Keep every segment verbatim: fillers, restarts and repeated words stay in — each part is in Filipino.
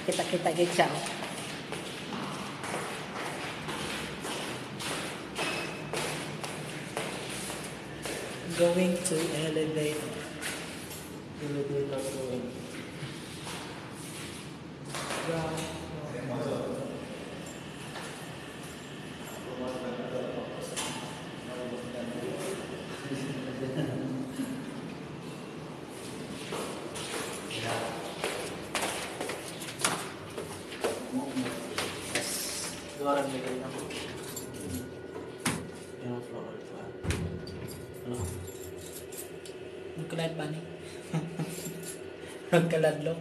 Kita-kita gid siya. Oh. Going to elevator. Elevator going. Ground. Luaran may ganyan ako. Yung floor pa. Ano? Nagkalad ba ni? Nagkalad lo?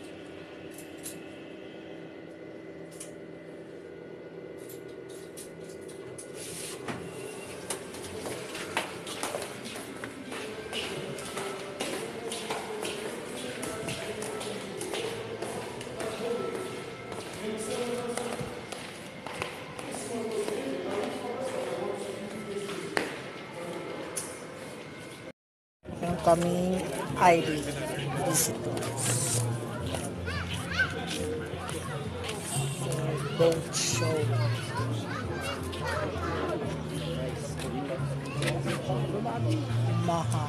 Yung kaming I D visitors. Boat show. Maha.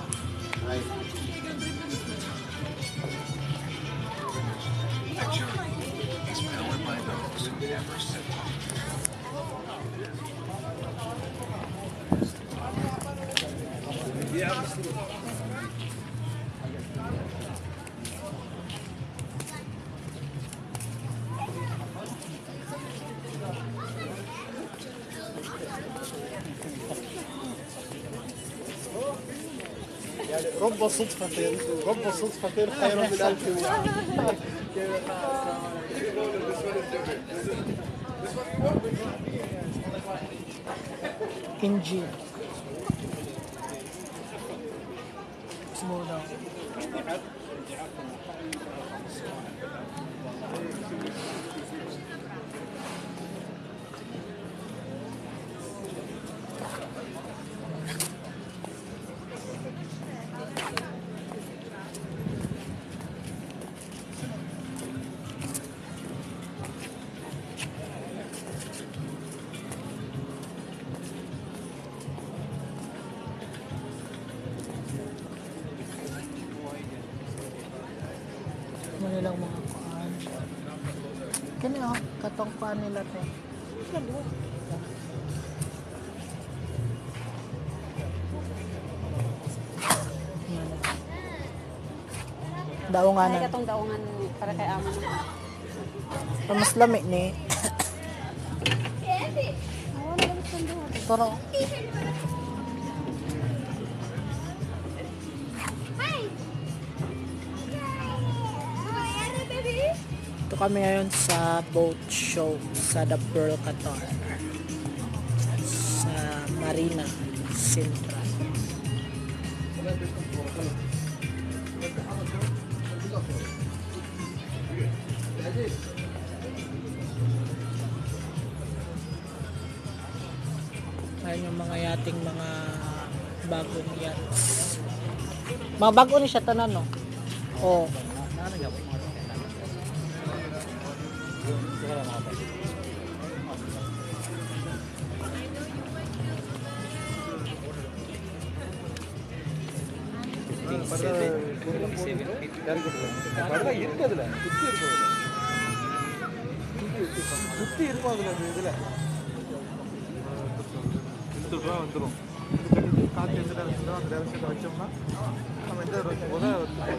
يعني رب صدفة رب صدفة خير من ألف واحد. Injil. Slow down. Nilang mga paan. Kani oh, katong paan nila to. Daungan. Ay katong daungan para kay amo. Mas lami ni. Pero ito kami ngayon sa boat show sa The Pearl Qatar sa Marina Central. Ayan yung mga yating mga bagong yachts. Mga bago ni siya tanan no? Oh. சுத்தி இருக்கும் அதுல இதுல இருபது ரூபா வந்துடும். காற்று எந்த டேரக்ஷன் அந்த டேரக்ஷனில் வச்சோம்னா நம்ம எந்த வைக்கும் போது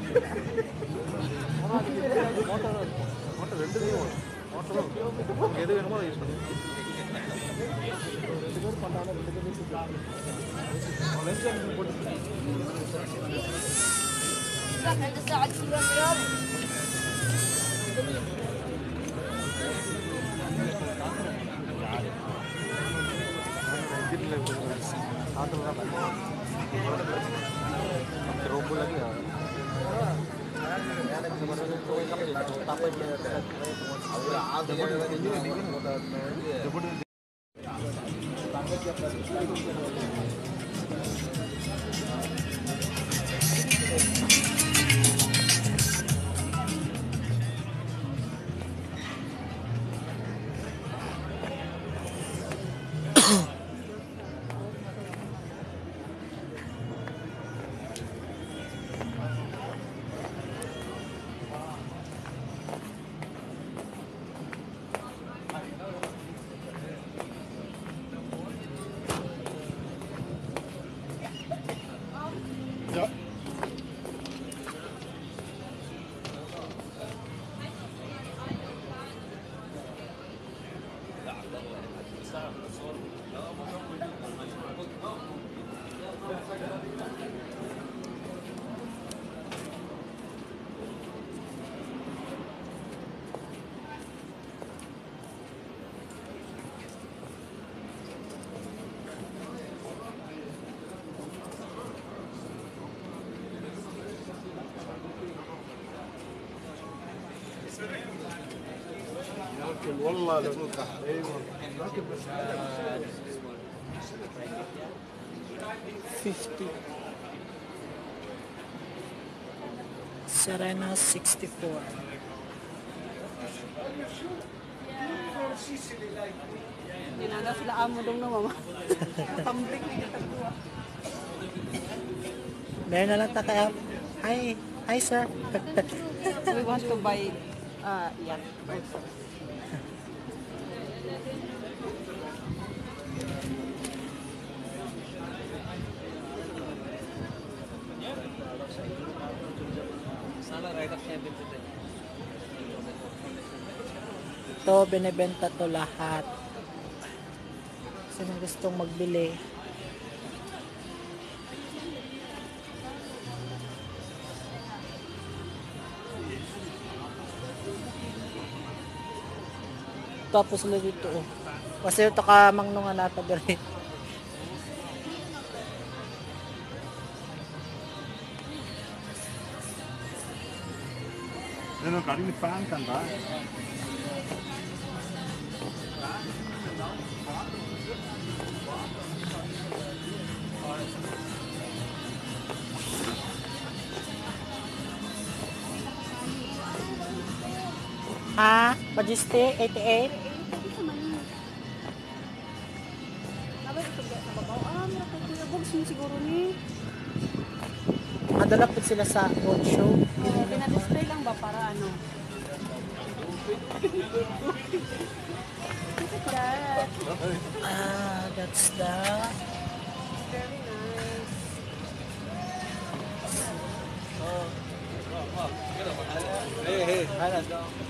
மோட்டர் மோட்டர் ரெண்டுலேயும் வரும். மோட்டரும் எது வேணுமோ அதை யூஸ் பண்ணுவோம். ரெண்டு பேர் பண்ணாலும் ரெண்டு பேரும் லென்ஸ் போட்டு आटो का रोबो लगी है لكن والله لو ايوه لكن بس fifty. Serena sixty-four. Ginagawa sila amo dong na mama. Tambik na yung tagduwa. Meron na lang ta kaya. Hi, hi sir. We want to buy uh, yacht also. To binebenta to lahat. Sino gustong magbili? Tapos sila dito oh. Kasi ito ka mangnungan nata diri. Ano ka rin fan kan ba? Ha? Majesty eighty-eight? Sabi ito ga sa babaw. Ah, mura kay Kuya Bogs mo siguro ni. Adala po sila sa road show. Oh, pinadisplay lang ba para ano? Look at that. Ah, that's the Very nice. Hey, hey, Hana.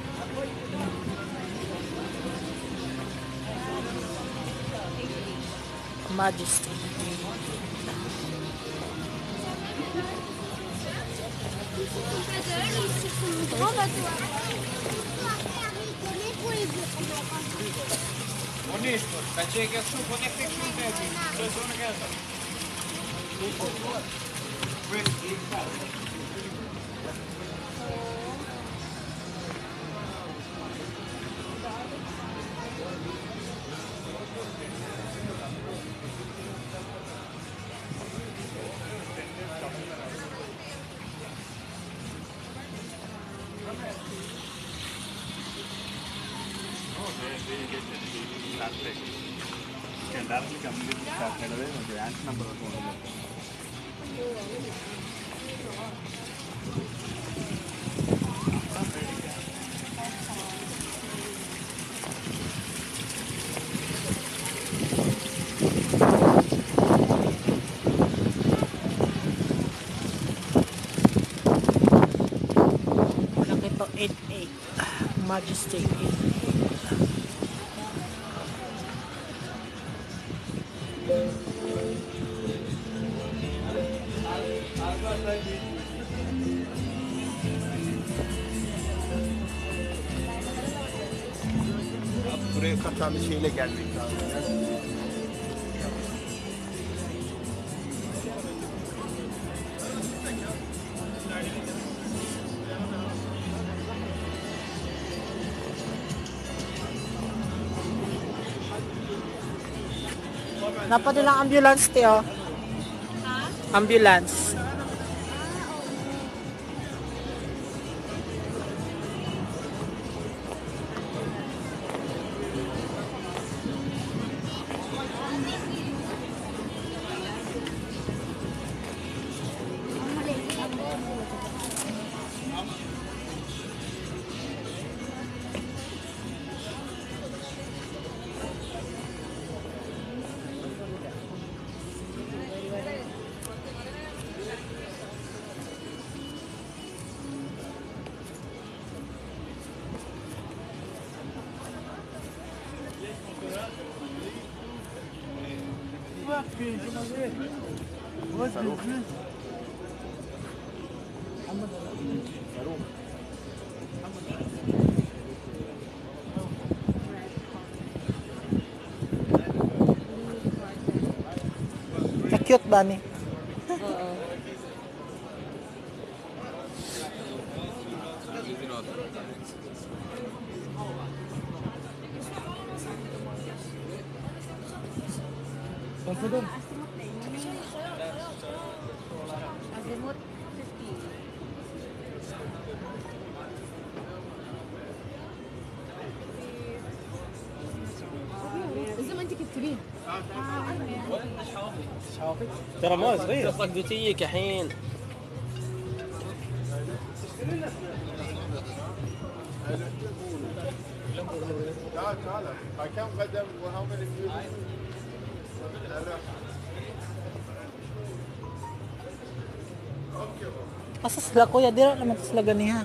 Majesty. Onesto, da čega su ponekad šuteti. To je ono kada. Darle cambio de cartera de donde antes number one. Malaki to eighty-eight. Majesty eighty-eight. Buraya katarlı şeyle gelmek lazım. Napa nilang ambulance tiyo? Ambulance. Saruk. Ka-cute ba ni? Oo. Azimut fifty. الزمن تيجي تبين ترى ما صغير تصدق بتجيك الحين تعال تعال كم قدم وهاو ماني فيو Asa sila kuya, dira naman sila ganiha.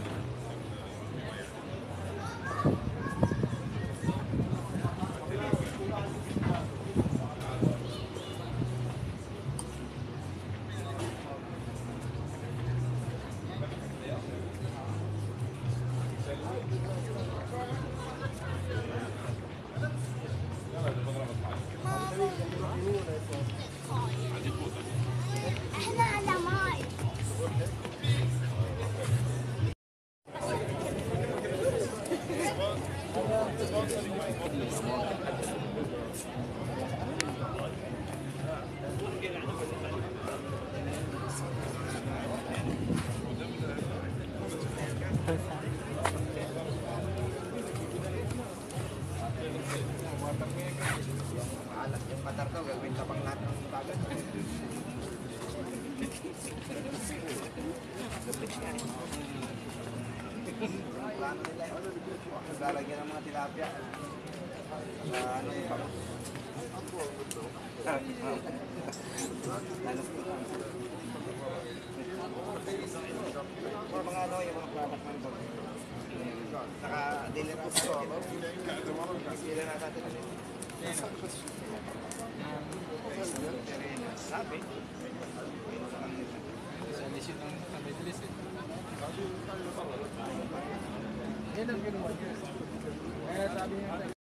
احنا على ماي Yung patar ko, gagawin ka pang lahat ng bagat. Plano nila yun. Lalagyan ng mga tilapia. Sa ano yung pang... Mga mga ano, yung mga product man po. Naka-deliver sa atin. Sila na sa atin. Sabi. Yan ang ginawa niya. Kaya sabi niya